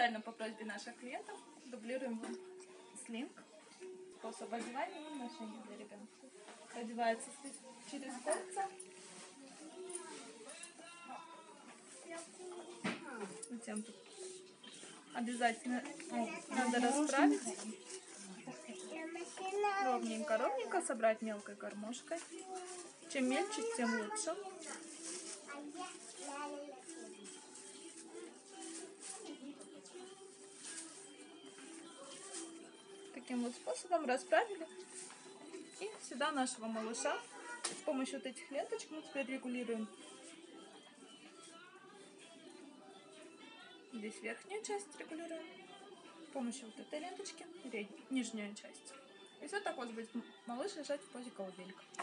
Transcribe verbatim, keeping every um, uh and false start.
специально по просьбе наших клиентов дублируем вам слинг. Способ одевания и ношения для ребенка. Одевается через кольца. Затем тут обязательно надо расправить. Ровненько, ровненько собрать мелкой гармошкой. Чем мельче, тем лучше. Таким вот способом расправили. И сюда нашего малыша с помощью вот этих ленточек мы теперь регулируем. Здесь верхнюю часть регулируем. С помощью вот этой ленточки нижнюю часть. И все так вот будет малыш лежать в позе колыбелька.